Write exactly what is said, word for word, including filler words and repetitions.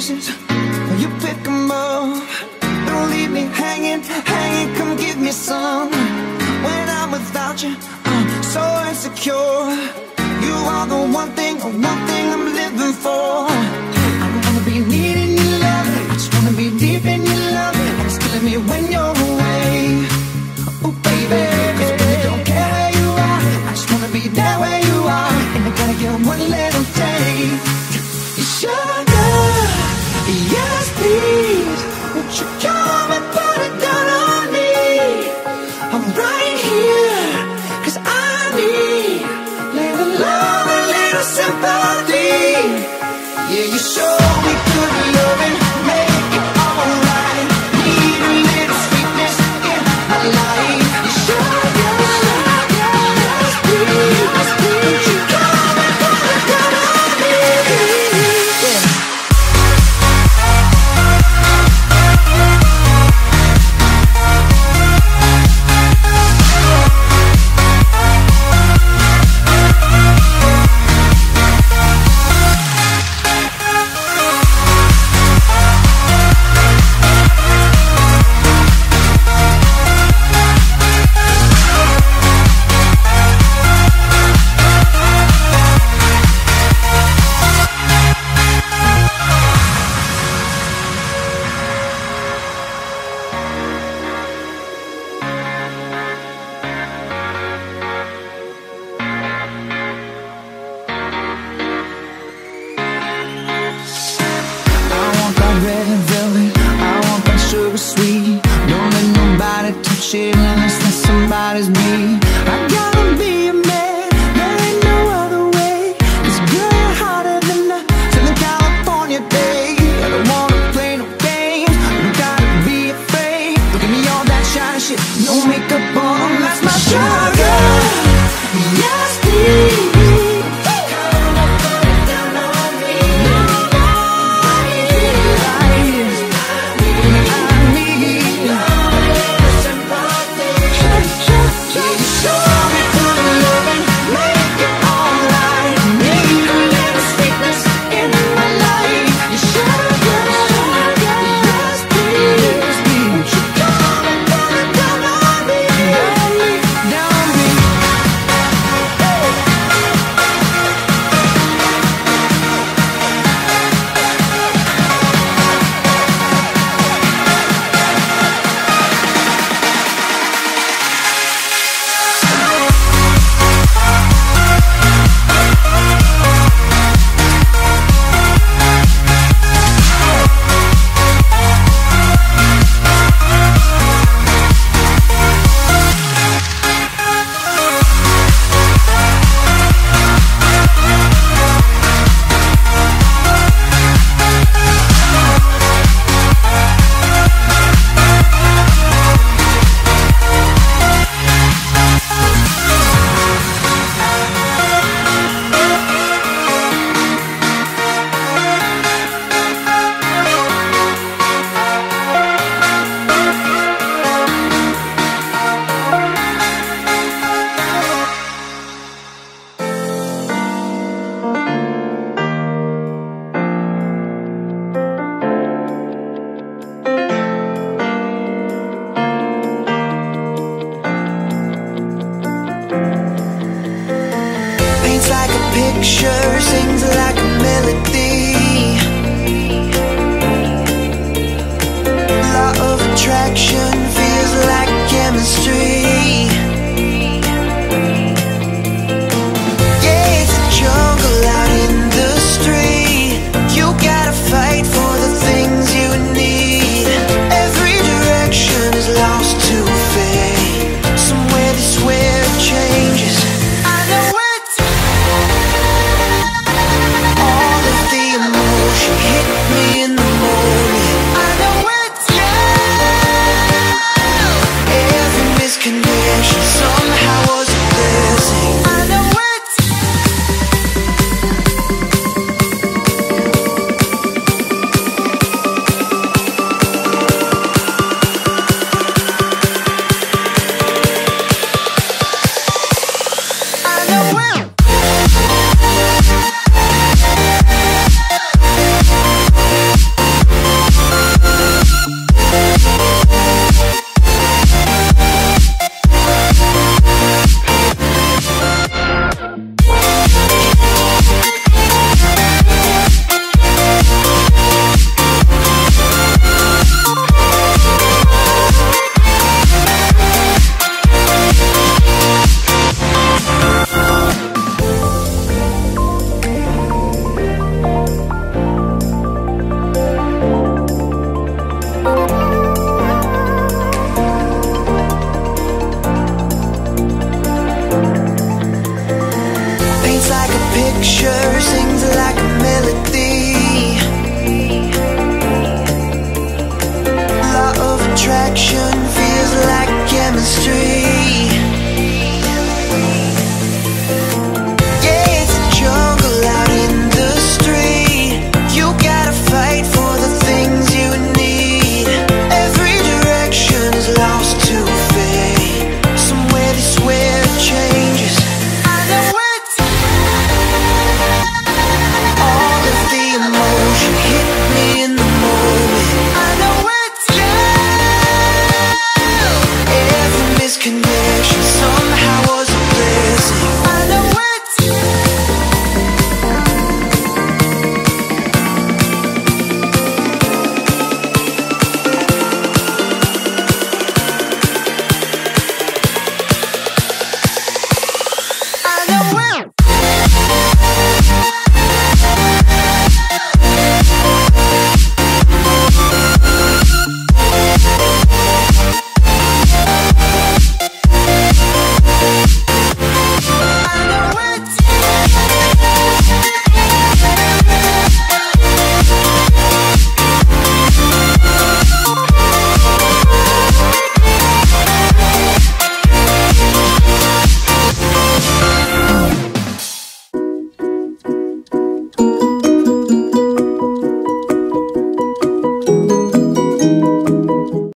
pieces, you pick them up. Don't leave me hanging, hanging, come give me some. When I'm without you, I'm so insecure. You are the one thing, one thing I'm living for. I don't wanna be needing your love, I just wanna be deep in your love. And it's killing me when you're away. Oh baby, 'cause I really don't care where you are, I just wanna be there where you are. And I gotta get one little taste. Sugar, yes please, won't you come and put it down on me? I'm right here, 'cause I need little love, a little sympathy. Yeah, you show me good loving, make it alright. Need a little sweetness in my life. You sugar, yes please, won't you come and put it down on me? Unless that somebody's me. I gotta be a man, there ain't no other way. 'Cause girl, you're hotter than a Southern California day. I don't wanna play no games, you gotta be afraid. Look at me, all that shiny shit, no makeup on, that's my sugar. Yes please. Like a picture, sings like a melody. Law of attraction feels like chemistry. Yeah, it's a jungle out in the street. You gotta fight for the things you need. Every direction is lost to